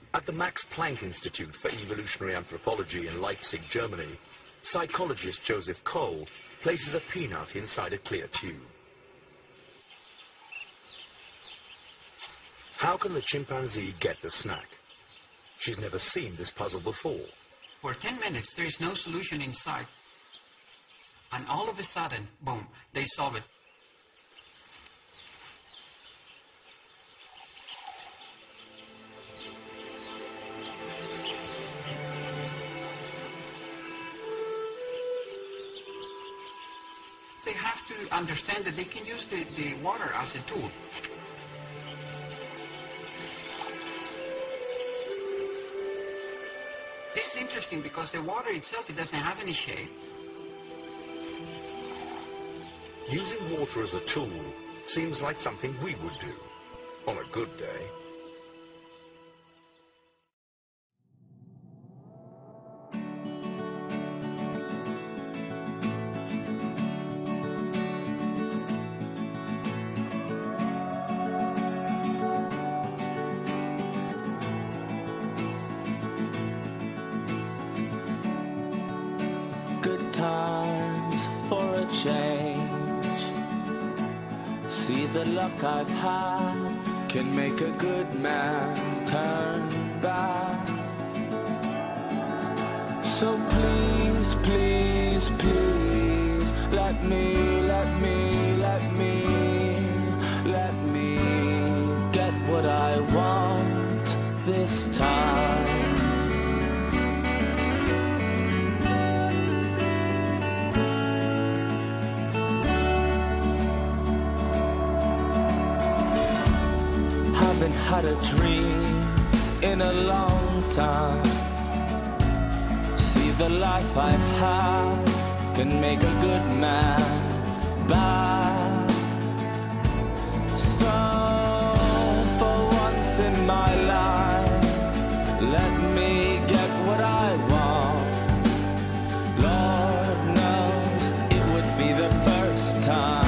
At the Max Planck Institute for Evolutionary Anthropology in Leipzig, Germany, psychologist Joseph Kohler places a peanut inside a clear tube. How can the chimpanzee get the snack? She's never seen this puzzle before. For 10 minutes, there is no solution inside. And all of a sudden, boom, they solve it. They have to understand that they can use the water as a tool. This is interesting because the water itself, it doesn't have any shape. Using water as a tool seems like something we would do on a good day. Good times for a change. See the luck I've had can make a good man turn back. So please, please, please, let me get what I want this time. Haven't had a dream in a long time. See, the life I've had can make a good man bad. So for once in my life, let me get what I want. Lord knows it would be the first time.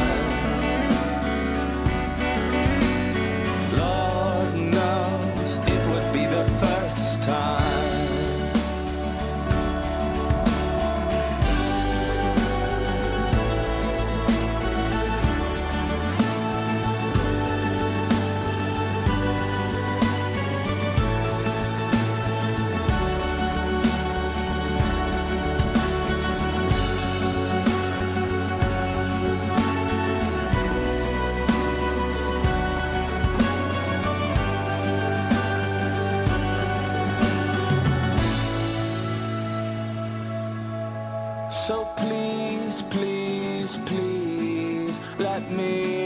So please, please, please, let me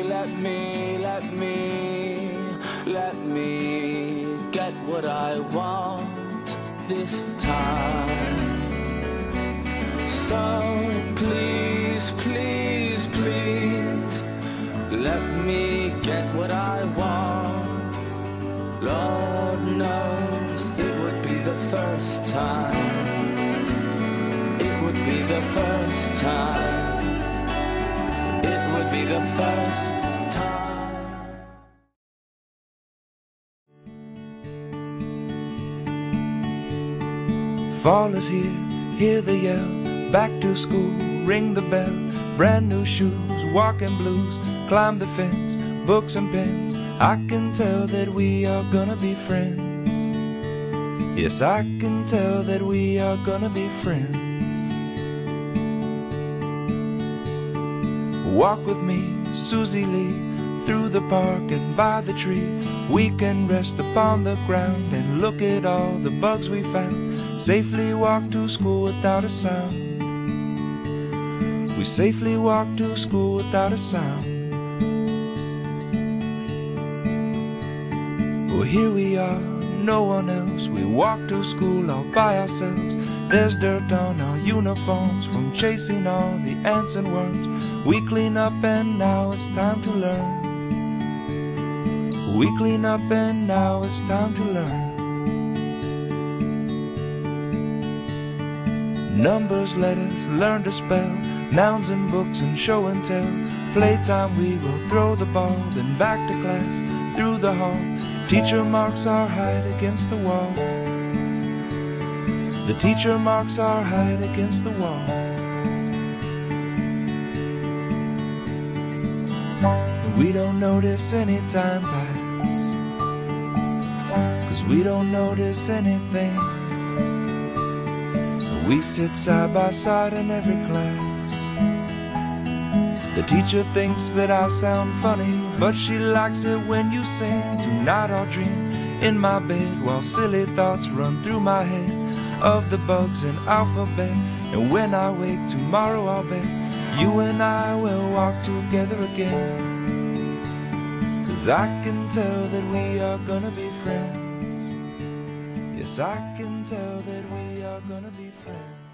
get what I want this time. So please, please, please, let me get what I want. Lord knows it would be the first time. Be the first time. It would be the first time. Fall is here, hear the yell. Back to school, ring the bell. Brand new shoes, walking blues. Climb the fence, books and pens. I can tell that we are gonna be friends. Yes, I can tell that we are gonna be friends. Walk with me, Susie Lee, through the park and by the tree. We can rest upon the ground and look at all the bugs we found. Safely walk to school without a sound. We safely walk to school without a sound. Well, here we are, no one else. We walk to school all by ourselves. There's dirt on our uniforms from chasing all the ants and worms. We clean up and now it's time to learn. We clean up and now it's time to learn. Numbers, letters, learn to spell. Nouns and books and show and tell. Playtime we will throw the ball. Then back to class, through the hall. Teacher marks our height against the wall. The teacher marks our height against the wall. We don't notice any time pass, 'cause we don't notice anything. We sit side by side in every class. The teacher thinks that I sound funny, but she likes it when you sing. Tonight I'll dream in my bed while silly thoughts run through my head of the bugs in alphabet. And when I wake tomorrow, I'll bet you and I will walk together again. 'Cause I can tell that we are gonna be friends. Yes, I can tell that we are gonna be friends.